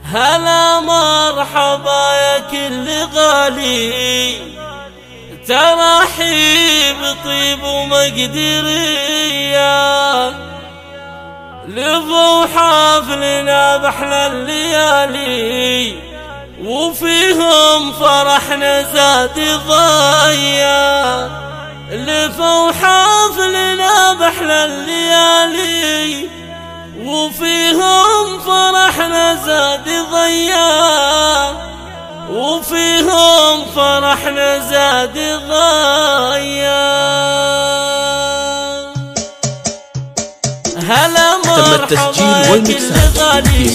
هلا مرحبا يا كل غالي، ترحيب طيب ومقدرية، لفوا حفلنا بأحلى الليالي وفيهم فرحنا زاد ضيا. لفوا حفلنا بأحلى الليالي وفيهم فرحنا زاد ضيا، وفيهم فرحنا زاد ضيا. هلا مرحبا كل غالي،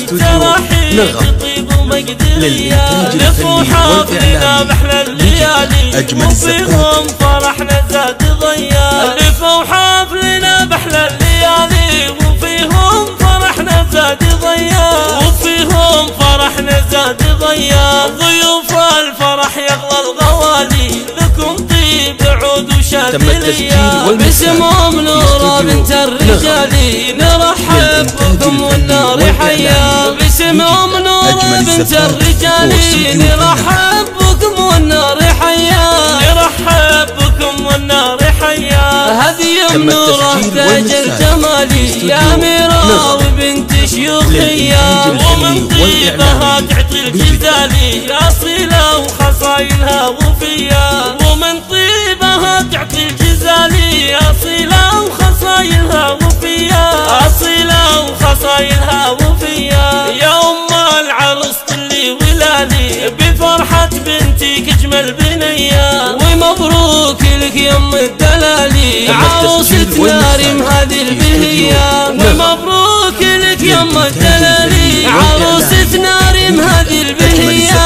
ترحيب طيب ومقدرية، لفوا حفلنا بأحلى الليالي وفيهم فرحنا زاد ضيا. لفوا حفلنا بأحلى الليالي وفيهم فرحنا زاد ضيا، وفيهم فرحنا زاد ضيا. ضيوف الفرح يغلى الغوالي، لكم طيب عود وشاذلية، باسمهم نورة بنت الرجالي، نرحب بكم والنار حيا. باسمهم نورة بنت الرجالي، نرحب بكم والنار حيا، نرحب بكم والنار حيا. هذه نورة تاج الجمالي، يا أميرة وبنت شيوخية، ومن طيبها تعطي الجزالي، أصيلة وخصايلها وفية. ومن طيبها تعطي الجزالي، أصيلة وخصايلها وفية، أصيلة وخصايلها وفية. يا أم العروس طلي ولالي، بفرحة بنتك اجمل بنية، ومبروك لك يا ام الدلالي، عروستنا ريم هذه البهية. ومبروك لك يا ام الدلالي، عروستنا ريم هذه البهية،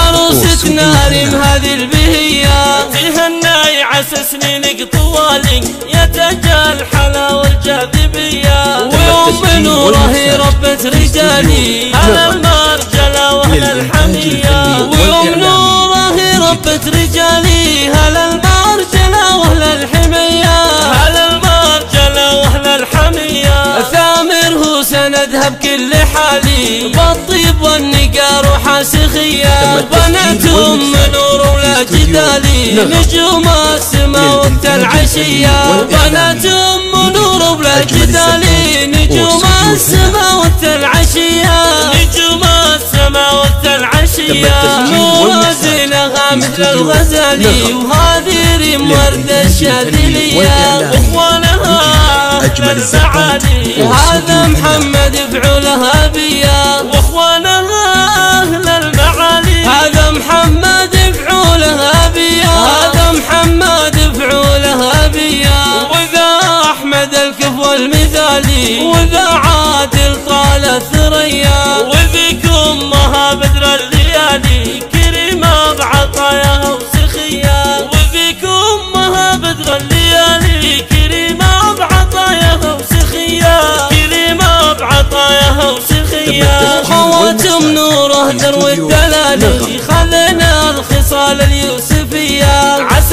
عروستنا ريم هذه البهية. تهنى عسى سنينك طوالي، يا تاج الحلا والجاذبية، وام نوره هي ربة رجالي، على المرجلة واهل الحمية. وام نوره هي ربة رجالي، على المرجلة واهل الحمية، على المرجلة واهل الحمية. ثامره سندها بكل حالي، بالطيب والنقار وحاسخية، بنات ام نور ولا جدالي، نجوم السما وقت العشية. بنات ام نور ولا جدالي، نجوم السما وقت العشية، نجوم السما وقت العشية. نور زينها مثل الغزالي، وهذه ريم وردة الشاذلية، واخوانها أجمل المعالي. هذا محمد فعولها بيا، واخوانها أهل المعالي. هذا محمد فعولها بيا، هذا محمد فعولها بيا. وذا أحمد الكفو المثالي، وذا عادل طال الثريا، وذيك أمها بدر الليالي، كريمة بعطاياها وسخية. وذيك أمها بدر الليالي، كريمة بعطاياها وسخية، كريمة بعطاياها وسخية. خواتم نوره تروي الدلالي، خذنا الخصال اليوسفية.